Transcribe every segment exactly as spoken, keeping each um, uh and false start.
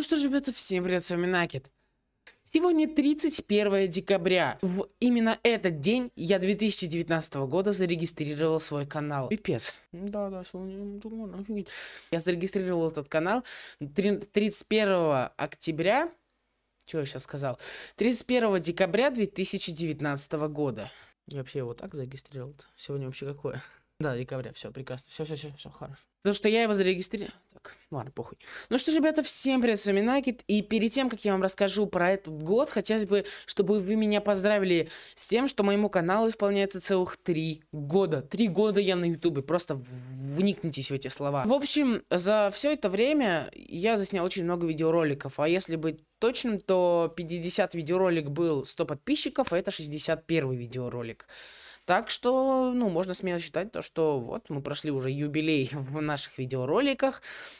что ж, ребята, всем привет, с вами Накет. Сегодня тридцать первое декабря. В именно этот день я две тысячи девятнадцатого года зарегистрировал свой канал. Пипец. Да-да, офигеть. Я зарегистрировал этот канал тридцать первого октября. Что я сейчас сказал? тридцать первого декабря две тысячи девятнадцатого года. Я вообще его так зарегистрировал -то. Сегодня вообще какое? Да, декабря, все, прекрасно, все, все, все, все, хорошо. Потому что я его зарегистрировал. Так, ладно, похуй. Ну что ж, ребята, всем привет, с вами Накет. И перед тем, как я вам расскажу про этот год, хотелось бы, чтобы вы меня поздравили с тем, что моему каналу исполняется целых три года. Три года я на ютубе, просто вникнитесь в эти слова. В общем, за все это время я заснял очень много видеороликов. А если быть точным, то пятьдесят видеоролик был сто подписчиков, а это шестьдесят первый видеоролик. Так что, ну, можно смело считать то, что вот мы прошли уже юбилей в наших видеороликах.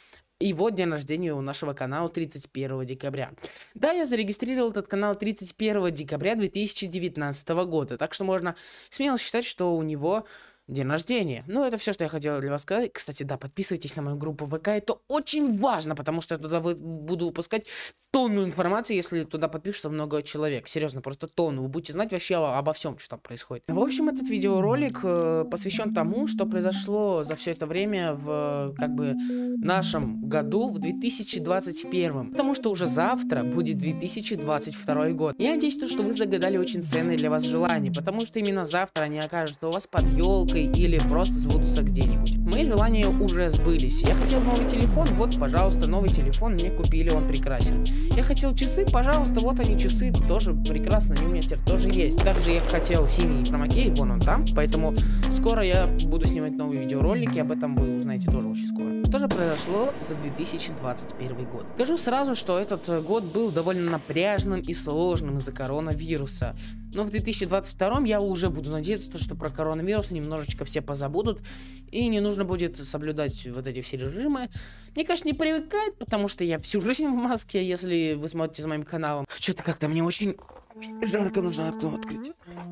И вот день рождения у нашего канала тридцать первого декабря. Да, я зарегистрировал этот канал тридцать первого декабря две тысячи девятнадцатого года. Так что можно смело считать, что у него день рождения. Ну, это все, что я хотела для вас сказать. Кстати, да, подписывайтесь на мою группу ВК. Это очень важно, потому что я туда вы, буду выпускать тонну информации, если туда подпишется много человек. Серьезно, просто тонну. Вы будете знать вообще обо всем, что там происходит. В общем, этот видеоролик э, посвящен тому, что произошло за все это время в, как бы, нашем году, в две тысячи двадцать первом. Потому что уже завтра будет две тысячи двадцать второй год. Я надеюсь, что вы загадали очень ценные для вас желания, потому что именно завтра они окажутся у вас под елкой или просто сбудутся где-нибудь. Мои желания уже сбылись. Я хотел новый телефон, вот, пожалуйста, новый телефон мне купили, он прекрасен. Я хотел часы, пожалуйста, вот они, часы, тоже прекрасно, они у меня теперь тоже есть. Также я хотел синий промокей, вон он там, поэтому скоро я буду снимать новые видеоролики, об этом вы узнаете тоже очень скоро. Что же произошло за две тысячи двадцать первый год? Скажу сразу, что этот год был довольно напряжным и сложным из-за коронавируса. Но в две тысячи двадцать втором я уже буду надеяться, что про коронавирус немножечко все позабудут, и не нужно будет соблюдать вот эти все режимы. Мне, конечно, не привыкает, потому что я всю жизнь в маске, если вы смотрите за моим каналом. Что-то как-то мне очень жарко, нужно окно открыть.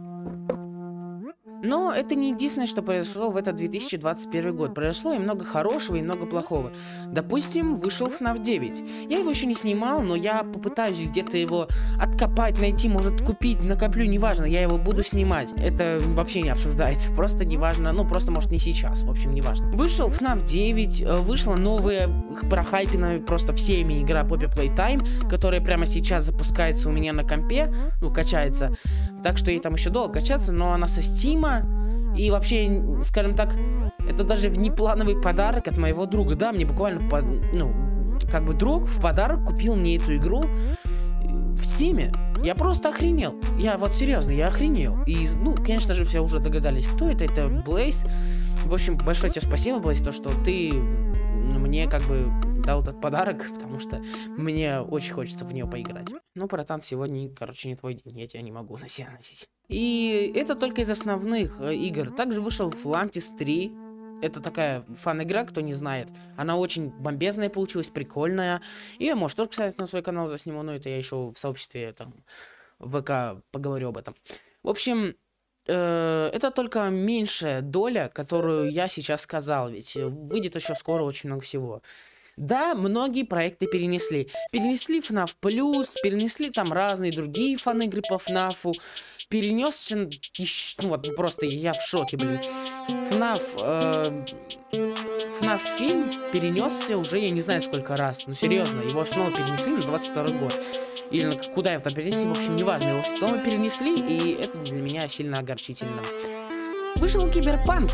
Но это не единственное, что произошло в этот две тысячи двадцать первый год. Произошло и много хорошего, и много плохого. Допустим, вышел эф наф девять. Я его еще не снимал, но я попытаюсь где-то его откопать, найти, может купить, накоплю, неважно, я его буду снимать. Это вообще не обсуждается, просто неважно, ну просто может не сейчас, в общем, неважно. Вышел эф наф девять, вышла новая, прохайпенная просто всеми игра Poppy Playtime, которая прямо сейчас запускается у меня на компе, ну, качается. Так что ей там еще долго качаться, но она со Стима. И вообще, скажем так, это даже внеплановый подарок от моего друга. Да, мне буквально, под, ну, как бы друг в подарок купил мне эту игру в Стиме. Я просто охренел. Я вот серьезно, я охренел. И, ну, конечно же, все уже догадались, кто это. Это Blaze. В общем, большое тебе спасибо, Blaze, то, что ты мне как бы дал этот подарок, потому что мне очень хочется в нее поиграть. Ну, братан, сегодня, короче, не твой день, я тебя не могу на себя носить. И это только из основных э, игр. Также вышел Flantis три. Это такая фан-игра, кто не знает. Она очень бомбезная получилась, прикольная. И я, может, тоже, кстати, на свой канал засниму, но это я еще в сообществе, там, в ВК поговорю об этом. В общем, э, это только меньшая доля, которую я сейчас сказал, ведь выйдет еще скоро очень много всего. Да, многие проекты перенесли. Перенесли эф наф плюс, перенесли там разные другие фан-игры по эф нафу. Перенесся, ну вот просто я в шоке, блин. эф наф, э, эф наф фильм перенесся уже я не знаю сколько раз. Ну серьезно, его снова перенесли на двадцать второй год. Или на, куда его там перенесли, в общем, неважно. Его снова перенесли, и это для меня сильно огорчительно. Вышел Киберпанк,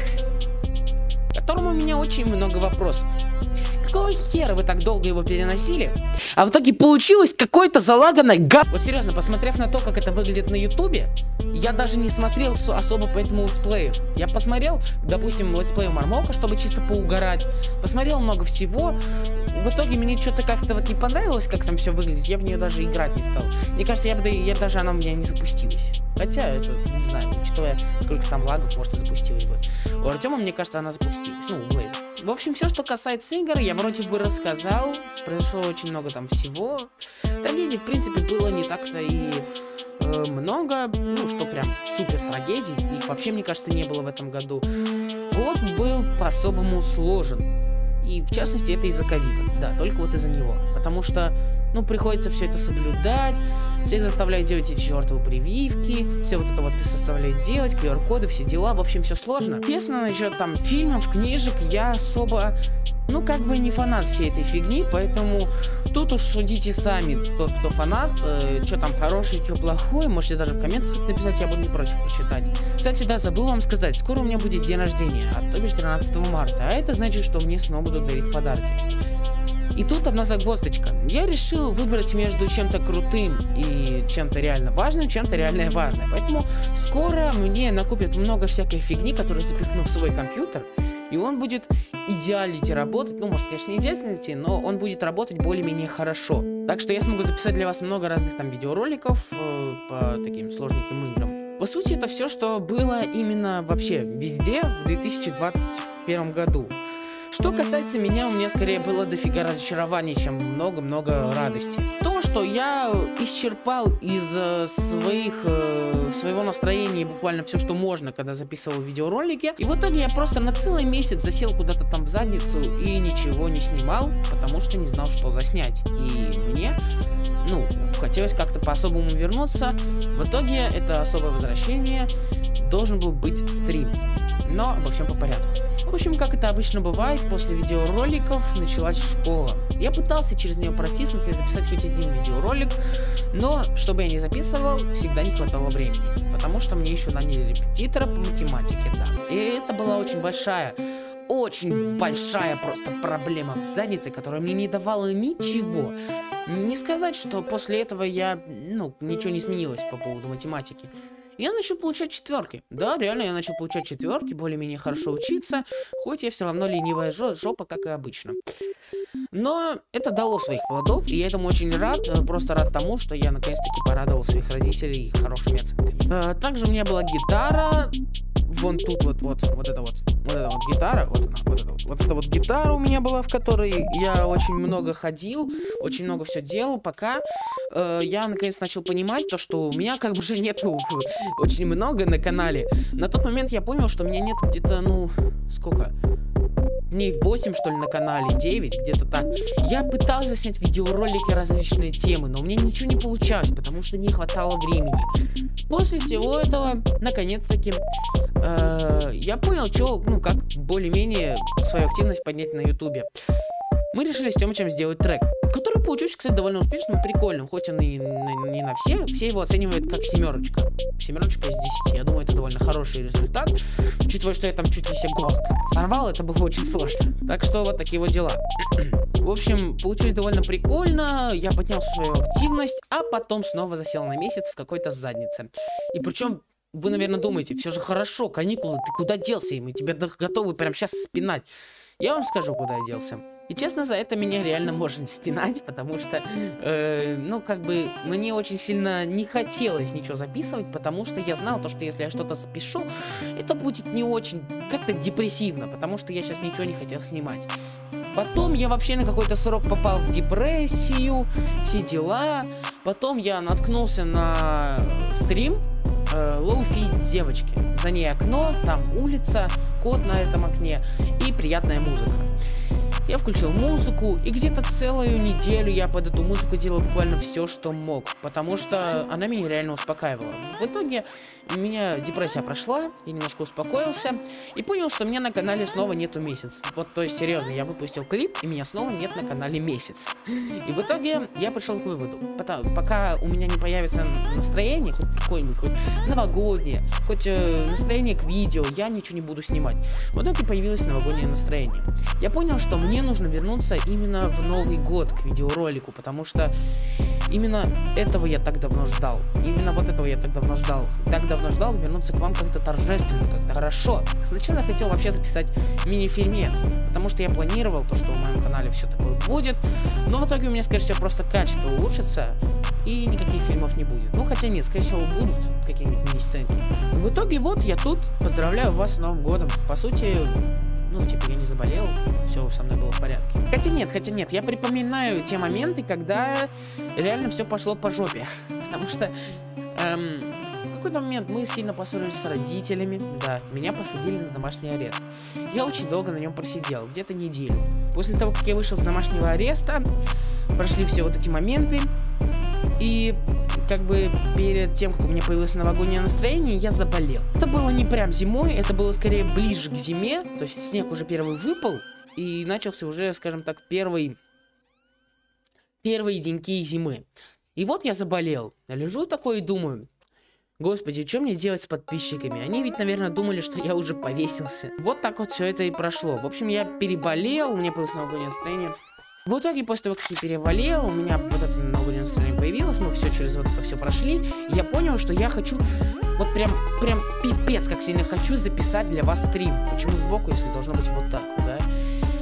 к которому у меня очень много вопросов. Какого хера вы так долго его переносили? А в итоге получилось какой-то залаганный гад. Вот серьезно, посмотрев на то, как это выглядит на ютубе, я даже не смотрел особо по этому летсплею. Я посмотрел, допустим, летсплею Мармока, чтобы чисто поугарать. Посмотрел много всего. В итоге мне что-то как-то вот не понравилось, как там все выглядит. Я в нее даже играть не стал. Мне кажется, я бы я даже она у меня не запустилась. Хотя это, не знаю, учитывая, сколько там лагов, может и запустилась бы. У Артема, мне кажется, она запустилась. Ну, у Блейза. В общем, все, что касается игр, я вроде бы рассказал. Произошло очень много там всего. Трагедий, в принципе, было не так-то и э, много. Ну, что прям супер трагедий. Их вообще, мне кажется, не было в этом году. Год был по-особому сложен. И в частности это из-за ковида. Да, только вот из-за него. потому что, ну, приходится все это соблюдать, всех заставляют делать эти чертовы прививки, все вот это вот заставляют делать, ку ар коды, все дела, в общем, все сложно. Честно, насчет там фильмов, книжек, я особо, ну, как бы не фанат всей этой фигни, поэтому тут уж судите сами, тот, кто фанат, э, что там хорошее, что плохое, можете даже в комментах написать, я буду не против почитать. Кстати, да, забыл вам сказать, скоро у меня будет день рождения, а то бишь тринадцатого марта, а это значит, что мне снова будут дарить подарки. И тут одна загвоздочка. Я решил выбрать между чем-то крутым и чем-то реально важным, чем-то реально важным. Поэтому скоро мне накупят много всякой фигни, которую запихну в свой компьютер, и он будет идеалити работать. Ну, может, конечно, не идеалити, но он будет работать более-менее хорошо. Так что я смогу записать для вас много разных там видеороликов э, по таким сложненьким играм. По сути, это все, что было именно вообще везде в две тысячи двадцать первом году. Что касается меня, у меня скорее было дофига разочарований, чем много-много радости. То, что я исчерпал из э, своих, э, своего настроения буквально все, что можно, когда записывал видеоролики. И в итоге я просто на целый месяц засел куда-то там в задницу и ничего не снимал, потому что не знал, что заснять. И мне, ну, хотелось как-то по-особому вернуться. В итоге это особое возвращение должен был быть стрим. Но обо всем по порядку. В общем, как это обычно бывает, после видеороликов началась школа. Я пытался через нее протиснуться и записать хоть один видеоролик, но, чтобы я не записывал, всегда не хватало времени. Потому что мне еще наняли репетитора по математике, да. И это была очень большая, очень большая просто проблема в заднице, которая мне не давала ничего. Не сказать, что после этого я, ну, ничего не изменилось по поводу математики. Я начал получать четверки. Да, реально, я начал получать четверки, более-менее хорошо учиться, хоть я все равно ленивая жопа, как и обычно. Но это дало своих плодов, и я этому очень рад, просто рад тому, что я наконец-таки порадовал своих родителей хорошими оценками. Также у меня была гитара, вон тут вот, вот, вот это вот, вот эта вот гитара, вот она, вот эта вот, вот эта вот гитара у меня была, в которой я очень много ходил, очень много все делал, пока э, я наконец начал понимать то, что у меня как бы уже нету очень много на канале. На тот момент я понял, что у меня нет где-то, ну, сколько? Дней восемь, что ли, на канале, девять, где-то так. Я пытался снять видеоролики, различные темы, но у меня ничего не получалось, потому что не хватало времени. После всего этого, наконец-таки, э, я понял, что, ну, как более-менее свою активность поднять на ютубе. Мы решили с Тёмычем сделать трек, который получился, кстати, довольно успешным и прикольным, хоть он и не, не на все, все его оценивают как семерочка. Семерочка из десяти, я думаю, это довольно хороший результат, учитывая, что я там чуть ли себе голос сорвал, это было очень сложно. Так что вот такие вот дела. В общем, получилось довольно прикольно, я поднял свою активность, а потом снова засел на месяц в какой-то заднице. И причем... Вы, наверное, думаете, все же хорошо, каникулы, ты куда делся? И мы тебя готовы прямо сейчас спинать. Я вам скажу, куда я делся. И честно, за это меня реально можно спинать, потому что, э, ну, как бы, мне очень сильно не хотелось ничего записывать, потому что я знал, то, что если я что-то запишу, это будет не очень, как-то депрессивно, потому что я сейчас ничего не хотел снимать. Потом я вообще на какой-то срок попал в депрессию, все дела. Потом я наткнулся на стрим Лоуфи девочки. За ней окно, там улица, кот на этом окне и приятная музыка. Я включил музыку, и где-то целую неделю я под эту музыку делал буквально все, что мог, потому что она меня реально успокаивала. В итоге у меня депрессия прошла, я немножко успокоился и понял, что меня на канале снова нету месяц. Вот, то есть, серьезно, я выпустил клип, и меня снова нет на канале месяц. И в итоге я пришел к выводу, потому, пока у меня не появится настроение, хоть какое-нибудь, хоть новогоднее, хоть э, настроение к видео, я ничего не буду снимать. В итоге появилось новогоднее настроение. Я понял, что мне нужно вернуться именно в Новый год к видеоролику, потому что именно этого я так давно ждал. Именно вот этого я так давно ждал. Так давно ждал вернуться к вам как-то торжественно, как-то хорошо. Сначала я хотел вообще записать мини-фильмец, потому что я планировал то, что в моем канале все такое будет, но в итоге у меня, скорее всего, просто качество улучшится, и никаких фильмов не будет. Ну, хотя нет, скорее всего, будут какие-нибудь мини-сценки. В итоге вот я тут, поздравляю вас с Новым годом. По сути... Ну, типа, я не заболел, все со мной было в порядке. Хотя нет, хотя нет, я припоминаю те моменты, когда реально все пошло по жопе. Потому что эм, в какой-то момент мы сильно поссорились с родителями. Да, меня посадили на домашний арест. Я очень долго на нем просидел, где-то неделю. После того, как я вышел с домашнего ареста, прошли все вот эти моменты. И как бы перед тем, как у меня появилось новогоднее настроение, я заболел. Это было не прям зимой, это было скорее ближе к зиме. То есть снег уже первый выпал. И начался уже, скажем так, первый... первые деньки зимы. И вот я заболел. Лежу такой и думаю: господи, что мне делать с подписчиками? Они ведь, наверное, думали, что я уже повесился. Вот так вот все это и прошло. В общем, я переболел, у меня появилось новогоднее настроение. В итоге, после того, как я переболел, у меня вот это новогоднее настроение появилось, мы все через вот это все прошли. И я понял, что я хочу, вот прям, прям пипец, как сильно хочу записать для вас стрим. Почему сбоку, если должно быть вот так вот, да?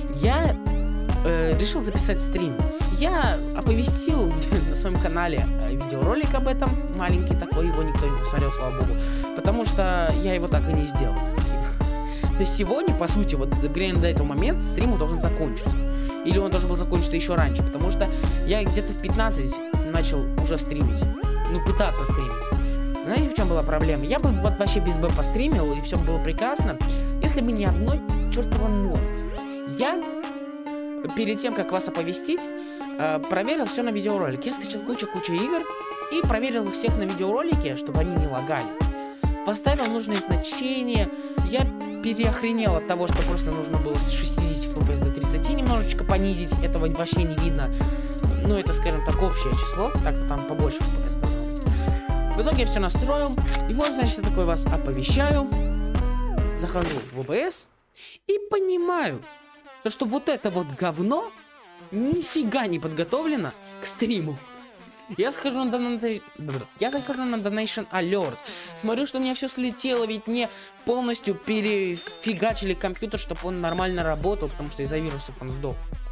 Я э, решил записать стрим. Я оповестил на своем канале видеоролик об этом, маленький такой, его никто не посмотрел, слава богу, потому что я его так и не сделал, этот стрим. То есть сегодня, по сути, вот примерно до этого момента стрим должен закончиться. Или он должен был закончиться еще раньше, потому что я где-то в пятнадцать начал уже стримить, ну, пытаться стримить. Знаете, в чем была проблема? Я бы вот вообще без Б постримил, и все было прекрасно, если бы ни одной чертова ноль. Я... перед тем, как вас оповестить, проверил все на видеоролике. Я скачал кучу-кучу игр и проверил всех на видеоролике, чтобы они не лагали. Поставил нужные значения. Я переохренел от того, что просто нужно было с шестидесяти эф пи эс до тридцати немножечко понизить. Этого вообще не видно. Ну, это, скажем так, общее число. Так-то там побольше эф пи эс должно быть. В итоге я все настроил. И вот, значит, я такой вас оповещаю. Захожу в о бэ эс и понимаю, то, что вот это вот говно нифига не подготовлено к стриму. Я захожу на Donation... Я захожу на Donation Alerts. Смотрю, что у меня все слетело, ведь мне полностью перефигачили компьютер, чтобы он нормально работал, потому что из-за вирусов он сдох.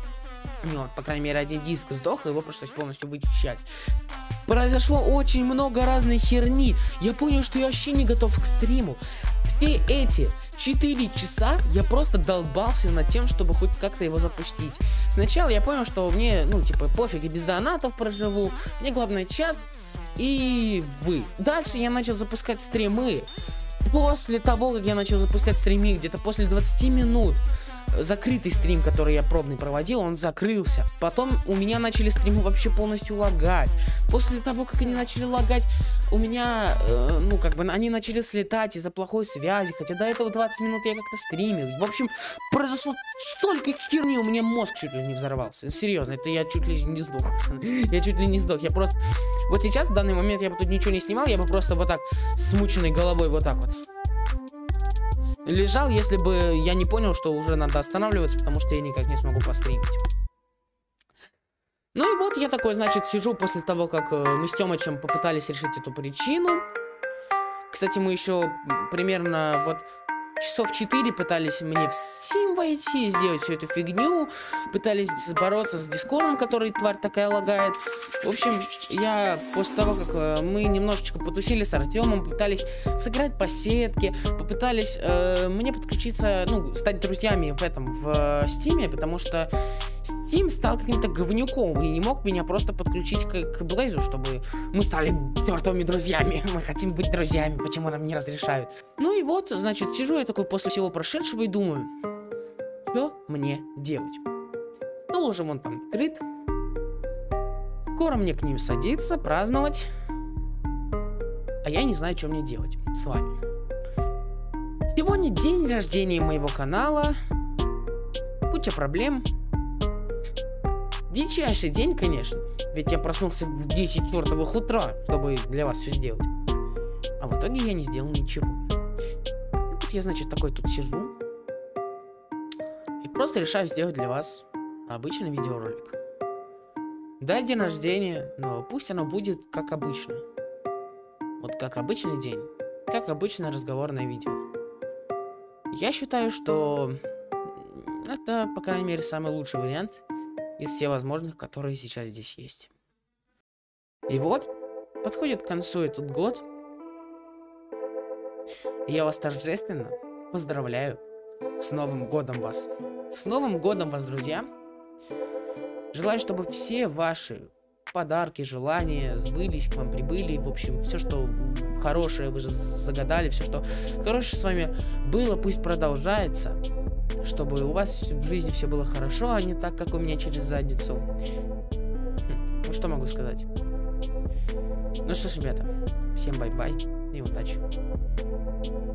Ну, по крайней мере, один диск сдох, и его пришлось полностью вычищать. Произошло очень много разной херни. Я понял, что я вообще не готов к стриму. Все эти четыре часа я просто долбался над тем, чтобы хоть как-то его запустить. Сначала я понял, что мне, ну, типа, пофиг, и без донатов проживу. Мне главное чат и вы. Дальше я начал запускать стримы. После того, как я начал запускать стримы, где-то после двадцати минут, закрытый стрим, который я пробный проводил, он закрылся. Потом у меня начали стримы вообще полностью лагать. После того, как они начали лагать, у меня, э, ну, как бы, они начали слетать из-за плохой связи. Хотя до этого двадцать минут я как-то стримил. В общем, произошло столько херни, у меня мозг чуть ли не взорвался. Серьезно, это я чуть ли не сдох. Я чуть ли не сдох. Я просто... Вот сейчас, в данный момент, я бы тут ничего не снимал, я бы просто вот так, с мученной головой, вот так вот лежал, если бы я не понял, что уже надо останавливаться, потому что я никак не смогу постримить. Ну и вот я такой, значит, сижу после того, как мы с Тёмычем попытались решить эту причину. Кстати, мы еще примерно вот часов четыре пытались мне в Steam войти, сделать всю эту фигню. Пытались бороться с Дискордом, который, тварь такая, лагает. В общем, я после того, как мы немножечко потусили с Артемом, пытались сыграть по сетке, попытались э, мне подключиться, ну, стать друзьями в этом, в э, Steam, потому что Steam стал каким-то говнюком и не мог меня просто подключить к, к Blaze, чтобы мы стали мертвыми друзьями. Мы хотим быть друзьями, почему нам не разрешают? Ну и вот, значит, сижу я такой после всего прошедшего и думаю, что мне делать? Стол уже вон там открыт. Скоро мне к ним садиться, праздновать. А я не знаю, что мне делать с вами. Сегодня день рождения моего канала. Куча проблем. Дичайший день, конечно. Ведь я проснулся в десять чертовых утра, чтобы для вас все сделать. А в итоге я не сделал ничего. И вот я, значит, такой тут сижу. И просто решаю сделать для вас обычный видеоролик. Да, день рождения, но пусть оно будет как обычно. Вот как обычный день. Как обычное разговорное видео. Я считаю, что это, по крайней мере, самый лучший вариант из всех возможных, которые сейчас здесь есть. И вот, подходит к концу этот год. И я вас торжественно поздравляю с Новым годом вас. С Новым годом вас, друзья. Желаю, чтобы все ваши подарки, желания сбылись, к вам прибыли. В общем, все, что хорошее вы же загадали, все, что хорошее с вами было, пусть продолжается. Чтобы у вас в жизни все было хорошо, а не так, как у меня через задницу. Хм, ну, что могу сказать? Ну что ж, ребята, всем бай-бай и удачи.